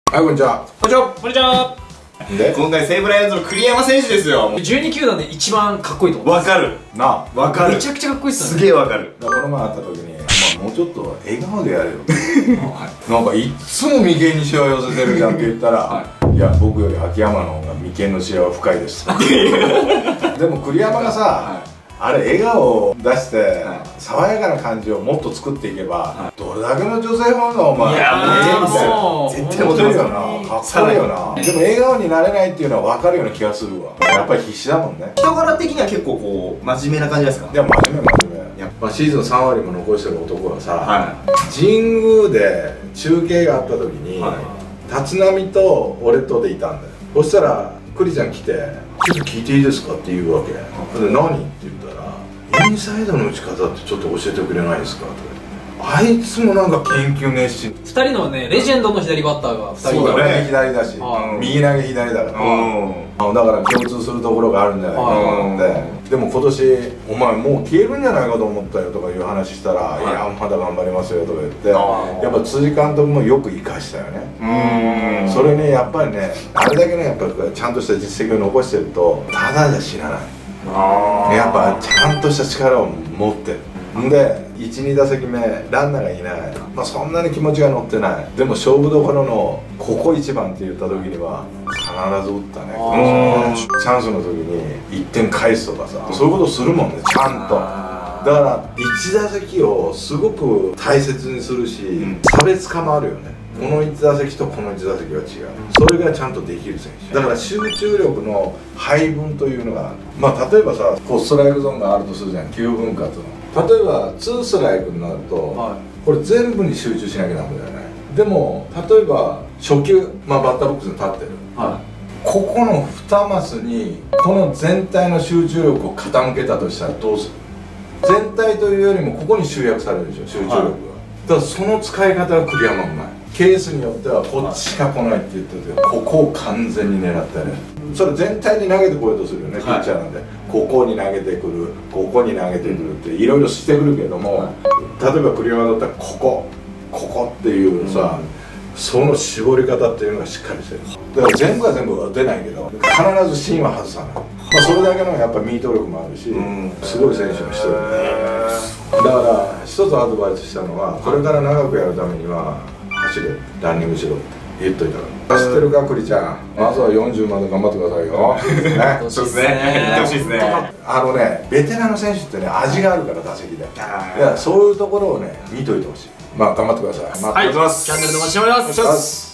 はい、こんにちは。 こんにちは。こんにちは。 で、 今回西武ライオンズの栗山選手ですよ。 12球団で一番かっこいいと思う。 わかるなわかる。 めちゃくちゃかっこいいっすすね。 げえわかる。 この前会った時に、もうちょっと笑顔でやれよ。なんかいっつも眉間にしわ寄せてるじゃんって言ったら、いや、僕より秋山の方が眉間のしわは深いです。でも栗山がさ、あれ笑顔を出して爽やかな感じをもっと作っていけば、どれだけの女性ファンがお前いやもう絶対モテますよな、かっこいいよな。でも笑顔になれないっていうのは分かるような気がするわ。やっぱり必死だもんね。 人柄的には結構こう真面目な感じですか。 いや、真面目。やっぱシーズン3割も残してる男はさ、神宮で中継があった時に立浪と俺とでいたんだよ。そしたら栗ちゃん来て「ちょっと聞いていいですか?」って言うわけで「何?」って言ったら「インサイドの打ち方ってちょっと教えてくれないですか?」とか。あいつもなんか研究熱心。 2人のね、レジェンドの左バッターが2人いそうだね、 て、 左だし右投げ左だから、だから共通するところがあるんじゃないかなと思って。でも今年「お前もう消えるんじゃないかと思ったよ」とかいう話したら「いやまだ頑張りますよ」とか言ってやっぱ辻監督もよく生かしたよね。それね、やっぱりね、あれだけね、やっぱちゃんとした実績を残してるとただじゃ死なない。やっぱちゃんとした力を持ってる。で1、2打席目ランナーがいない、そんなに気持ちが乗ってない。でも勝負どころのここ一番って言った時には必ず打ったね。チャンスの時に1点返すとかさ、そういうことするもんね、ちゃんと。だから1打席をすごく大切にするし、差別化もあるよね。この1打席とこの1打席は違う。それがちゃんとできる選手だから、集中力の配分というのが、例えばさ、ストライクゾーンがあるとするじゃん、9分割の。例えば2ストライクになると、これ全部に集中しなきゃダメだよね。でも例えば初球、バッターボックスに立ってる、ここの2マスにこの全体の集中力を傾けたとしたらどうする？全体というよりもここに集約されるでしょ、集中力が。だからその使い方が栗山うまい。ケースによってはこっちしか来ないって言ってて、ここを完全に狙ってね。それ全体に投げてこようとするよね、ピッチャーなんで。ここに投げてくる、ここに投げてくるっていろいろしてくるけども、例えば栗山だったらここっていうさ、その絞り方っていうのがしっかりしてる。だから全部は全部は出ないけど、必ず芯は外さない。それだけのやっぱミート力もあるし、すごい選手の人だから一つアドバイスしたのは、これから長くやるためには走れ、ランニングしろって言っといたから。知ってるか、栗ちゃん。まずは40まで頑張ってくださいよ。 そうですね。言ってほしいですね。 ベテランの選手ってね、味があるから、打席で。いや、そういうところをね、見といてほしい。頑張ってください。 はい、チャンネル登録しております。